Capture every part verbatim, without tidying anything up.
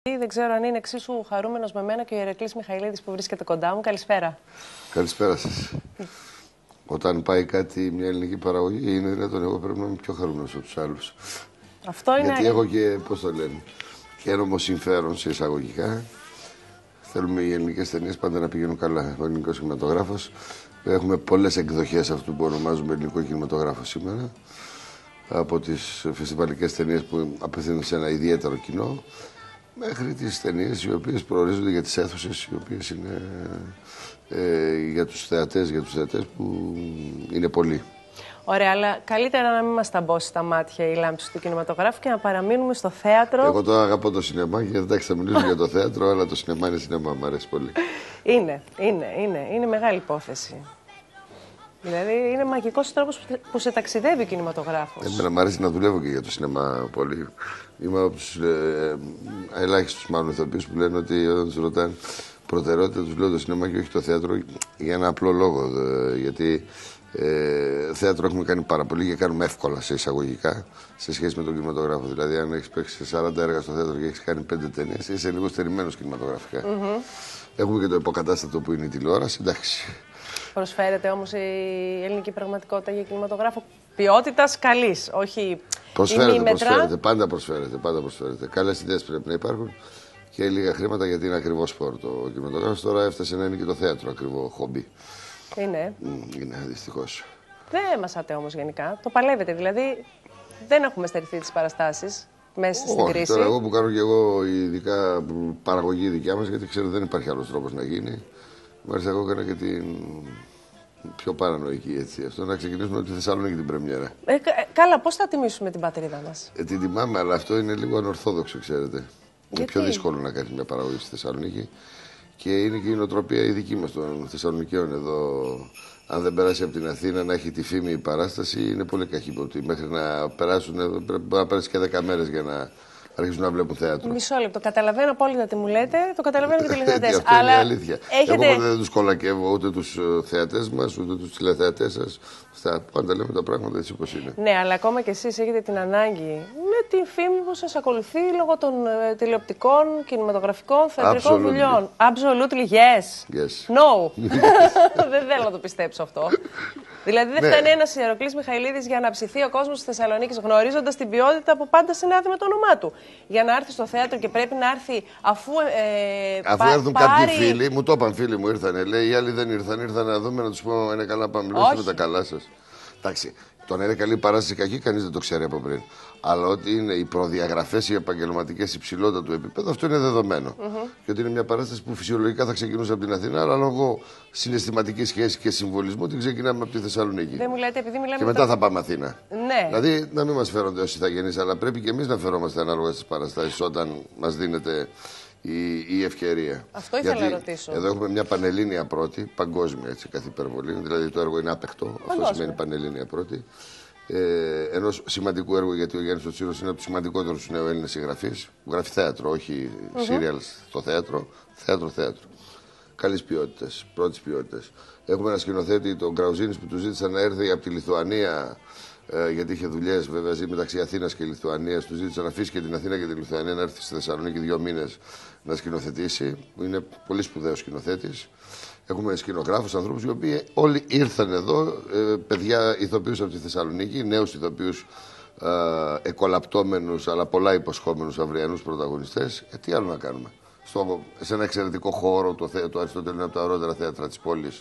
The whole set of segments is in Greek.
Δεν ξέρω αν είναι εξίσου χαρούμενος με μένα και ο Ηρακλής Μιχαηλίδης που βρίσκεται κοντά μου. Καλησπέρα. Καλησπέρα σας. Όταν πάει κάτι, μια ελληνική παραγωγή, είναι δυνατόν. Εγώ πρέπει να είμαι πιο χαρούμενος από τους άλλους. Αυτό είναι. Γιατί έχω και, πώς το λένε, και ένομο συμφέρον σε εισαγωγικά. Θέλουμε οι ελληνικές ταινίες πάντα να πηγαίνουν καλά. Ο ελληνικός κινηματογράφος. Έχουμε πολλές εκδοχές αυτού που ονομάζουμε ελληνικό κινηματογράφο σήμερα. Από τις φεστιβαλικές ταινίες που απευθύνονται σε ένα ιδιαίτερο κοινό, μέχρι τις ταινίες οι οποίες προορίζονται για τις αίθουσες, οι οποίες είναι ε, για τους θεατές, για τους θεατές που είναι πολλοί. Ωραία, αλλά καλύτερα να μην μας ταμπώσει στα μάτια η λάμψη του κινηματογράφου και να παραμείνουμε στο θέατρο. Εγώ τώρα αγαπώ το σινεμά και εντάξει, θα μιλήσουμε για το θέατρο, αλλά το σινεμά είναι σινεμά, μου αρέσει πολύ. Είναι, είναι, είναι, είναι μεγάλη υπόθεση. Δηλαδή είναι μαγικός τρόπος που σε ταξιδεύει ο κινηματογράφος. Εμένα μου αρέσει να δουλεύω και για το σινεμά πολύ. Είμαι από τους ε, ελάχιστους μάλλον ηθοποιούς που λένε ότι όταν τους ρωτάνε προτεραιότητα, τους λέω το σινεμά και όχι το θέατρο για ένα απλό λόγο. Δε, γιατί ε, θέατρο έχουμε κάνει πάρα πολύ και κάνουμε εύκολα σε εισαγωγικά σε σχέση με τον κινηματογράφο. Δηλαδή, αν έχεις παίξει σαράντα έργα στο θέατρο και έχεις κάνει πέντε ταινίες, είσαι λίγο στερημένος κινηματογραφικά. Mm-hmm. Έχουμε και το υποκατάστατο που είναι η τηλεόραση, εντάξει. Προσφέρεται όμως η ελληνική πραγματικότητα για κινηματογράφο ποιότητας καλής, όχι προσφέρεται, προσφέρεται, πάντα προσφέρεται, πάντα προσφέρεται. Καλές ιδέες πρέπει να υπάρχουν και λίγα χρήματα γιατί είναι ακριβό σπορ το κινηματογράφο. Τώρα έφτασε να είναι και το θέατρο ακριβό χόμπι. Είναι. Είναι, δυστυχώς. Δεν μασάτε όμως γενικά. Το παλεύετε, δηλαδή δεν έχουμε στερηθεί τις παραστάσεις μέσα στην Όχι, κρίση. Τώρα εγώ που κάνω και εγώ ειδικά παραγωγή δικιά μας, γιατί ξέρω δεν υπάρχει άλλος τρόπος να γίνει. Μάλιστα, εγώ έκανα και την πιο παρανοϊκή έτσι. Αυτό να ξεκινήσουμε από τη Θεσσαλονίκη την πρεμιέρα. Ε, ε, καλά, πώς θα τιμήσουμε την πατρίδα μας? Ε, την τιμάμε, αλλά αυτό είναι λίγο ανορθόδοξο, ξέρετε. Γιατί? Είναι πιο δύσκολο να κάνει μια παραγωγή στη Θεσσαλονίκη. Και είναι και η νοοτροπία η δική μας των Θεσσαλονικαίων εδώ. Αν δεν περάσει από την Αθήνα να έχει τη φήμη η παράσταση, είναι πολύ καχύποπτη. Μέχρι να περάσουν, πρέπει να περάσει και δέκα μέρες για να αρχίζουν να βλέπουν θέατρο. Μισό λεπτό. Καταλαβαίνω απόλυτα τι μου λέτε. Το καταλαβαίνω και οι τηλεθεατές. Αυτό αλλά είναι αλήθεια. έχετε... Εγώ δεν τους κολακεύω ούτε τους θεατές μας, ούτε τους τηλεθεατές σας. Στα πάντα λέμε τα πράγματα έτσι όπως είναι. Ναι, αλλά ακόμα και εσείς έχετε την ανάγκη με την φήμη που σας ακολουθεί λόγω των ε, τηλεοπτικών, κινηματογραφικών, θεατρικών δουλειών. Absolutely yes. Yes. No. Δεν θέλω να το πιστέψω αυτό. Δηλαδή δεν ναι. φτάνει ένας Ηρακλής Μιχαηλίδης για να ψηθεί ο κόσμος της Θεσσαλονίκης γνωρίζοντας την ποιότητα που πάντα συνάδει με το όνομά του. Για να έρθει στο θέατρο και πρέπει να έρθει αφού. Ε, αφού πα, έρθουν πάρει... κάποιοι φίλοι, μου το είπαν φίλοι μου, ήρθανε. Λέει οι άλλοι δεν ήρθαν, ήρθαν να δούμε να τους πούμε είναι καλά, πάμε. Μιλήσουμε τα καλά σας. Εντάξει, το να είναι καλή παράσταση κακή, κανείς δεν το ξέρει από πριν. Αλλά ότι είναι οι προδιαγραφές, οι επαγγελματικές, η ψηλότητα του επίπεδου, αυτό είναι δεδομένο. Mm-hmm. Και ότι είναι μια παράσταση που φυσιολογικά θα ξεκινούσε από την Αθήνα, αλλά λόγω συναισθηματική σχέση και συμβολισμού την ξεκινάμε από τη Θεσσαλονίκη. Δεν μου λέτε, επειδή μιλάμε και μετά το... θα πάμε Αθήνα. Ναι. Δηλαδή, να μην μας φέρονται ως ηθαγενείς, αλλά πρέπει και εμείς να φερόμαστε ανάλογα στις παραστάσεις όταν μας δίνεται η, η ευκαιρία. Αυτό ήθελα γιατί να ρωτήσω. Εδώ έχουμε μια πανελλήνια πρώτη, παγκόσμια έτσι, καθ' υπερβολή. Δηλαδή το έργο είναι άπαικτο. Παγκόσμια. Αυτό σημαίνει πανελλήνια πρώτη. Ε, ενός σημαντικού έργου, γιατί ο Γιάννης ο Τσίρος είναι από τους σημαντικότερους νεοέλληνες συγγραφείς. Που γράφει θέατρο, όχι mm-hmm. serials στο θέατρο. Θέατρο, θέατρο. Καλής ποιότητας, πρώτης ποιότητας. Έχουμε ένα σκηνοθέτη, τον Γκραουζίνης, που του ζήτησαν να έρθει από τη Λιθουανία. Ε, γιατί είχε δουλειές, βέβαια, ζει μεταξύ Αθήνας και Λιθουανίας. Του ζήτησαν να αφήσει και την Αθήνα και τη Λιθουανία να έρθει στη Θεσσαλονίκη δύο μήνες να σκηνοθετήσει. Που είναι πολύ σπουδαίος σκηνοθέτης. Έχουμε σκηνογράφους, ανθρώπους οι οποίοι όλοι ήρθαν εδώ, ε, παιδιά ηθοποιούς από τη Θεσσαλονίκη, νέους ηθοποιούς ε, εκολαπτώμενους αλλά πολλά υποσχόμενους αυριανούς πρωταγωνιστές. Ε, τι άλλο να κάνουμε. Στο, σε ένα εξαιρετικό χώρο, το, το Αριστοτέλειο είναι από τα ωραίτερα θέατρα της πόλης.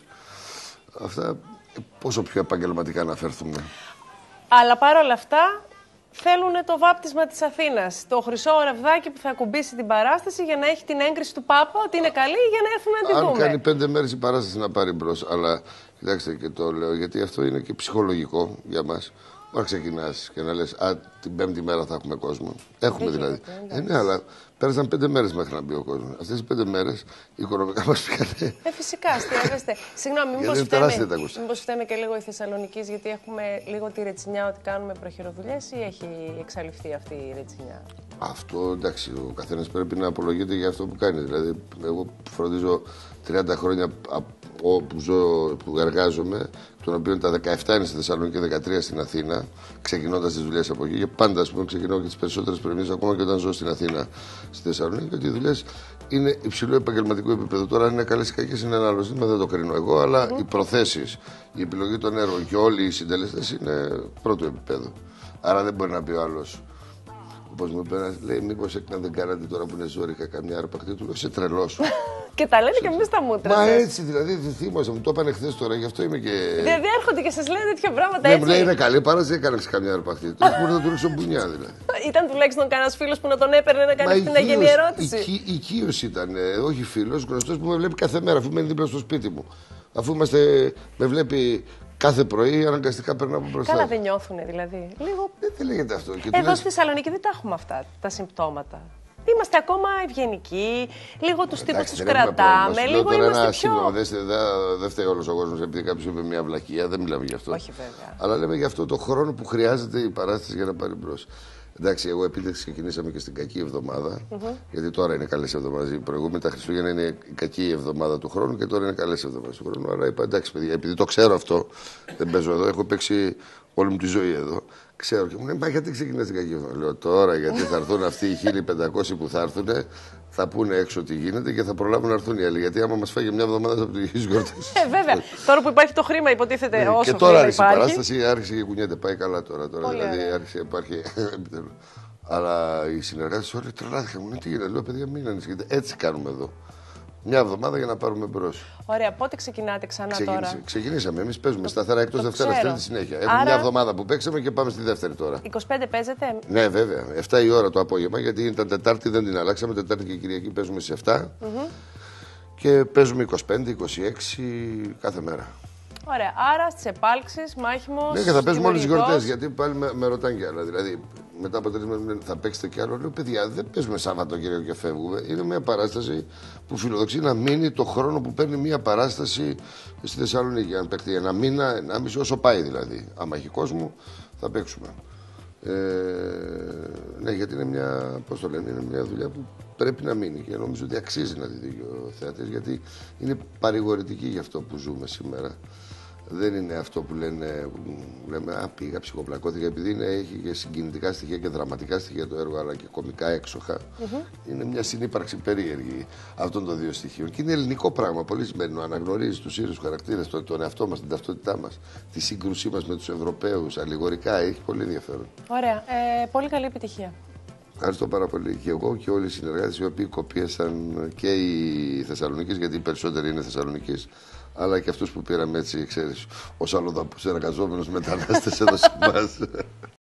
Αυτά πόσο πιο επαγγελματικά να φέρθουμε. Αλλά παρόλα αυτά θέλουν το βάπτισμα της Αθήνας. Το χρυσό ραβδάκι που θα ακουμπήσει την παράσταση για να έχει την έγκριση του Πάπα ότι είναι καλή για να έρθουμε να τη δούμε. Αν κάνει πέντε μέρες η παράσταση να πάρει μπρος. Αλλά κοιτάξτε και το λέω γιατί αυτό είναι και ψυχολογικό για μας. Να ξεκινάς και να λες α, την πέμπτη μέρα θα έχουμε κόσμο. Έχουμε δεν δηλαδή. Γίνεται, ε, ναι, αλλά πέρασαν πέντε μέρες μέχρι να μπει ο κόσμος. Αυτές τις πέντε μέρες οικονομικά μας πήγανε. Ε, φυσικά, αστείευεστε. Συγγνώμη, μήπως φταίμε, μήπως φταίμε και λίγο οι Θεσσαλονικείς, γιατί έχουμε λίγο τη ρετσινιά ότι κάνουμε προχειροδουλειές ή έχει εξαλειφθεί αυτή η ρετσινιά? Αυτό εντάξει, ο καθένας πρέπει να απολογείται για αυτό που κάνει. Δηλαδή, εγώ φροντίζω τριάντα χρόνια όπου ζω, που εργάζομαι, των οποίων τα δεκαεπτά είναι στη Θεσσαλονίκη και δεκατρία στην Αθήνα, ξεκινώντας τις δουλειές από εκεί. Και πάντα, ας πούμε, ξεκινάω και τις περισσότερες πρεμιές, ακόμα και όταν ζω στην Αθήνα, στη Θεσσαλονίκη, ότι οι δουλειές είναι υψηλό επαγγελματικό επίπεδο. Τώρα, αν είναι καλές ή κακές, είναι ένα άλλο ζήτημα, δεν το κρίνω εγώ, αλλά mm. οι προθέσεις, η επιλογή των έργων και όλοι οι συντελεστές είναι πρώτο επίπεδο. Άρα δεν μπορεί να πει ο άλλος. Όπως μου είπε, λέει, μήπως έκανα δεν κάνατε τώρα που είναι ζώρικα καμιά αρπακτή, του λέω, είσαι τρελός. Και τα λένε και εμείς τα μούτρα. Μα έτσι δηλαδή, δεν θύμωσα, μου το είπανε χθες τώρα, γι' αυτό είμαι και. Δηλαδή έρχονται και σας λένε τέτοια πράγματα ναι, έτσι. Μου λέει, είναι καλή, παρά δεν έκανε καμιά αρπακτή. Τώρα μπορεί να του ρίξω μπουνιά δηλαδή. Ήταν τουλάχιστον κανένας φίλος που να τον έπαιρνε να κάνει αυτή την αγενή ερώτηση. Οικείος ήταν, όχι φίλος, γνωστός που με βλέπει κάθε μέρα, αφού μένει δίπλα στο σπίτι μου. Αφού είμαστε, με βλέπει. Κάθε πρωί αναγκαστικά περνάω από μπροστά. Καλά δεν νιώθουνε δηλαδή. Λίγο. Δεν τι λέγεται αυτό. Και εδώ λες... στη Θεσσαλονίκη δεν τα έχουμε αυτά τα συμπτώματα. Είμαστε ακόμα ευγενικοί, λίγο τους τύπους τους κρατάμε, λίγο τώρα είμαστε ένα πιο... σύντομα, δεν δε φταίει όλος ο κόσμος επειδή κάποιος είπε μια βλακεία, δεν μιλάμε γι' αυτό. Όχι βέβαια. Αλλά λέμε γι' αυτό το χρόνο που χρειάζεται η παράσταση για να πάρει μπρος. Εντάξει, εγώ επειδή ξεκινήσαμε και στην κακή εβδομάδα, mm-hmm. γιατί τώρα είναι καλές εβδομάδες. Η προηγούμενη τα Χριστούγεννα είναι η κακή εβδομάδα του χρόνου και τώρα είναι καλές εβδομάδες του χρόνου. Άρα είπα εντάξει, παιδιά, επειδή το ξέρω αυτό, δεν παίζω εδώ, έχω παίξει όλη μου τη ζωή εδώ. Ξέρω και μου λέει, μα γιατί ξεκινάς την κακή εβδομάδα. Λέω τώρα γιατί θα έρθουν αυτοί οι χίλιοι πεντακόσιοι που θα έρθουν, θα πούνε έξω τι γίνεται και θα προλάβουν να έρθουν οι άλλοι. Γιατί άμα μας φάγει μια εβδομάδα θα πληγείς γιορτές. Ε, βέβαια. Τώρα που υπάρχει το χρήμα, υποτίθεται ναι, όσο και τώρα άρχισε η παράσταση, άρχισε και κουνιέται. Πάει καλά τώρα. τώρα δηλαδή ωραία. Άρχισε υπάρχει. Αλλά οι συνεργάτες όλοι τρελάθηκαν. Μου λένε τι γίνεται. Λέω παιδιά, μην ανησυχείτε. Έτσι κάνουμε εδώ. Μια εβδομάδα για να πάρουμε μπρος. Ωραία, πότε ξεκινάτε ξανά Ξεκίνησε. τώρα. Ξεκινήσαμε. Εμείς παίζουμε σταθερά εκτός Δευτέρα, Τρίτη συνέχεια. Έχουμε Άρα... μια εβδομάδα που παίξαμε και πάμε στη δεύτερη τώρα. είκοσι πέντε παίζετε. Ναι, βέβαια. εφτά η ώρα το απόγευμα γιατί ήταν Τετάρτη, δεν την αλλάξαμε. Τετάρτη και Κυριακή παίζουμε στις εφτά. Mm-hmm. Και παίζουμε είκοσι πέντε είκοσι έξι κάθε μέρα. Ωραία. Άρα στις επάλξεις, μάχημος. Ναι, και θα παίζουμε όλες τις γιορτές. Γιατί πάλι με, με ρωτάνε κι άλλα. Δηλαδή, μετά από τρεις μέρες θα παίξετε κι άλλο. Λέω, παιδιά, δεν παίζουμε Σαββατοκύριακο και φεύγουμε. Είναι μια παράσταση που φιλοδοξεί να μείνει το χρόνο που παίρνει μια παράσταση στη Θεσσαλονίκη. Αν παίξει ένα μήνα, ένα μισή, όσο πάει δηλαδή. Άμα έχει κόσμο, θα παίξουμε. Ε, ναι, γιατί είναι μια, πώς το λένε, είναι μια δουλειά που πρέπει να μείνει και νομίζω ότι αξίζει να τη δει ο θεατής γιατί είναι παρηγορητική για αυτό που ζούμε σήμερα. Δεν είναι αυτό που λένε, που λέμε, α, πήγα, ψυχοπλακώθηκα, επειδή είναι, έχει και συγκινητικά στοιχεία και δραματικά στοιχεία το έργο, αλλά και κωμικά έξοχα. Mm-hmm. Είναι μια συνύπαρξη περίεργη αυτών των δύο στοιχείων. Και είναι ελληνικό πράγμα, πολύ σημαντικό. Αναγνωρίζει τους ίδιους χαρακτήρες, τον, τον εαυτό μας, την ταυτότητά μας, τη σύγκρουσή μας με τους Ευρωπαίους, αλληγορικά, έχει πολύ ενδιαφέρον. Ωραία. Ε, πολύ καλή επιτυχία. Ευχαριστώ πάρα πολύ και εγώ και όλοι οι συνεργάτες οι οποίοι κοπίασαν και οι Θεσσαλονίκης, γιατί οι περισσότεροι είναι Θεσσαλονίκης, αλλά και αυτούς που πήραμε έτσι, ξέρεις, ως αλλοδαπούς εργαζόμενους μετανάστες εδώ σε εμάς.